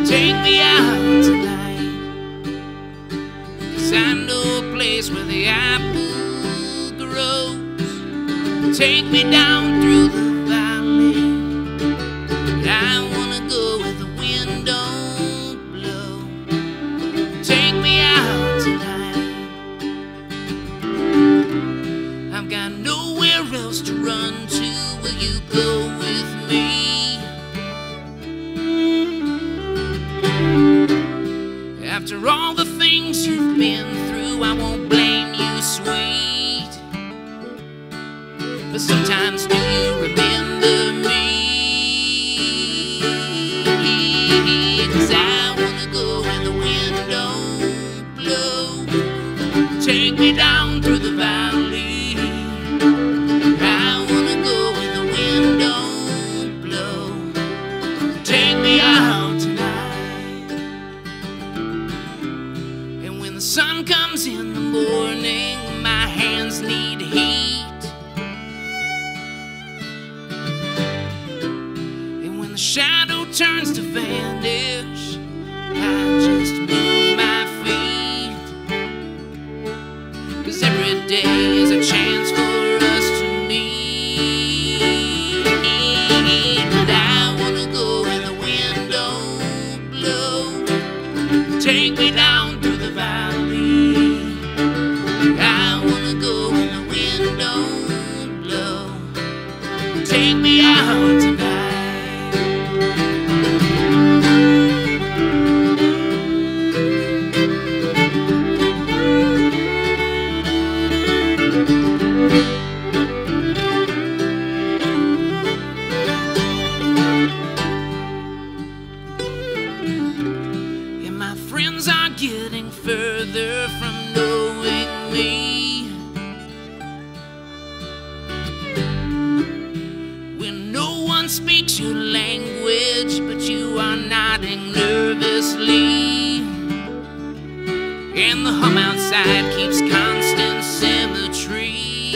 Take me out tonight, 'cause I know a place where the apple grows. Take me down through the valley, I wanna go where the wind don't blow. Take me out tonight, I've got nowhere else to run to. Will you go with me? After all the things you've been through, I won't blame you, sweet. But sometimes do you remember me? 'Cause I wanna go where the wind don't blow. Take me down through the valley, I wanna go where the wind don't blow. Take me out tonight, and when the sun comes in the morning, my hands need heat. And when the shadow turns to vanish, I just move my feet. 'Cause every day is a chance for us to meet. But I wanna go where the wind don't blow. Take me down through the valley, I wanna go where the wind don't blow. Take me out tonight. And my friends are getting further from knowing me. When no one speaks your language, but you are nodding nervously, and the hum outside keeps constant symmetry.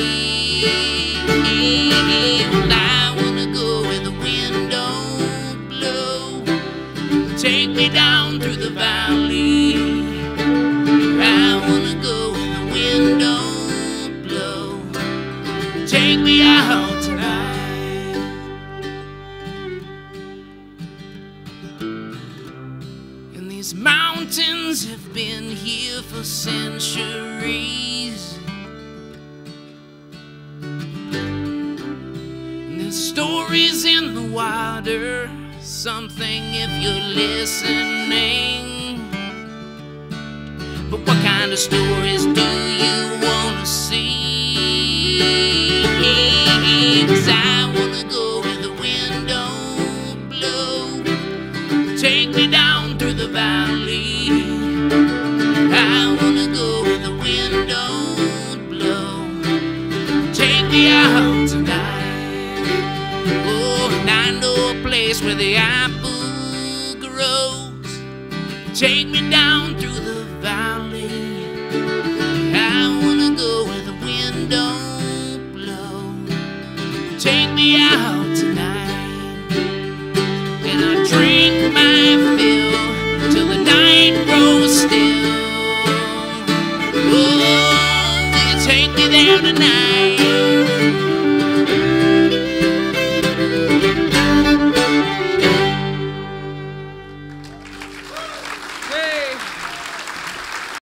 Well, I wanna go where the wind don't blow. Take me down through the valley, I wanna go where the wind don't blow. Take me out tonight. And these mountains have been here for centuries, and there's stories in the water, something if you're listening. But what kind of stories do you wanna see? 'Cause I wanna go where the wind don't blow. Take me down through the valley, I wanna go where the wind don't blow. Take me out tonight, oh, and I know a place where the apple grows. Take me down through the valley, I wanna go where the wind don't blow. Take me out tonight, and I drink my fill till the night grows still. Oh, will you take me there tonight?